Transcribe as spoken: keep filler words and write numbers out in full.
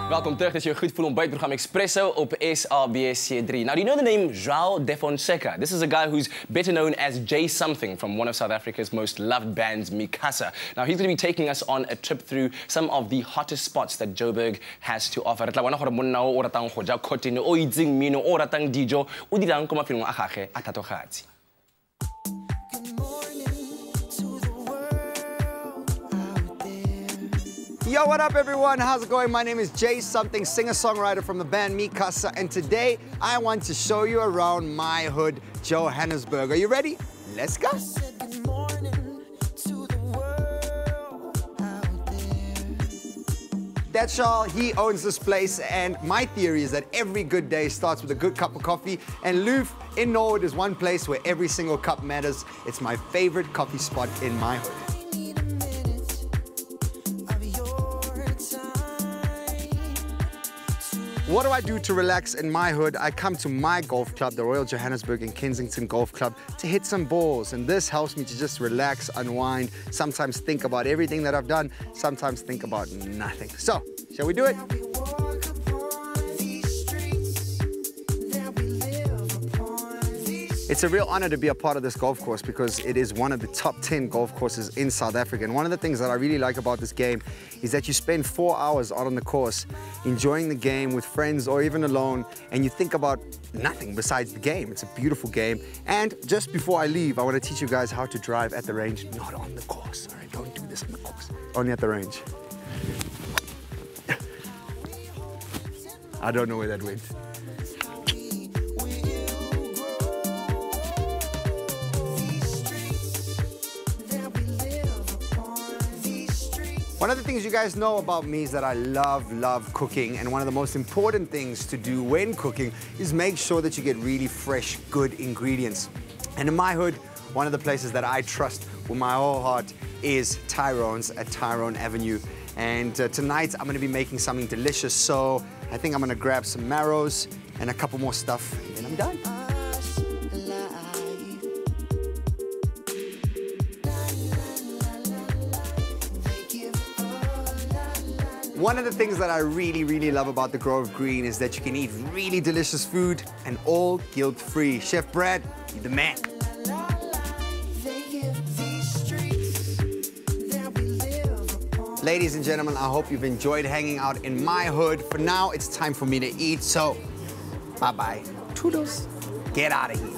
Welkom terug. Dit is your goed voel ontbijtprogramma Expresso op S A B C three. Now, do you know the name João de Fonseca? This is a guy who's better known as J Something from one of South Africa's most loved bands, MiCasa. Now, he's going to be taking us on a trip through some of the hottest spots that Joburg has to offer. Yo, what up everyone? How's it going? My name is J Something, singer-songwriter from the band MiCasa, and today I want to show you around my hood, Johannesburg. Are you ready? Let's go. That's all. He owns this place, and my theory is that every good day starts with a good cup of coffee, and Loof in Norwood is one place where every single cup matters. It's my favorite coffee spot in my hood. What do I do to relax in my hood? I come to my golf club, the Royal Johannesburg and Kensington Golf Club, to hit some balls. And this helps me to just relax, unwind, sometimes think about everything that I've done, sometimes think about nothing. So, shall we do it? It's a real honor to be a part of this golf course because it is one of the top ten golf courses in South Africa. And one of the things that I really like about this game is that you spend four hours out on the course enjoying the game with friends or even alone, and you think about nothing besides the game. It's a beautiful game. And just before I leave, I want to teach you guys how to drive at the range, not on the course. All right, don't do this on the course, only at the range. I don't know where that went. One of the things you guys know about me is that I love, love cooking, and one of the most important things to do when cooking is make sure that you get really fresh, good ingredients. And in my hood, one of the places that I trust with my whole heart is Tyrone's at Tyrone Avenue. And uh, tonight I'm gonna be making something delicious, so I think I'm gonna grab some marrows and a couple more stuff, and then I'm done. One of the things that I really, really love about the Grove Green is that you can eat really delicious food and all guilt-free. Chef Brad, you're the man. Ladies and gentlemen, I hope you've enjoyed hanging out in my hood. For now, it's time for me to eat, so bye-bye. Toodles. Get out of here.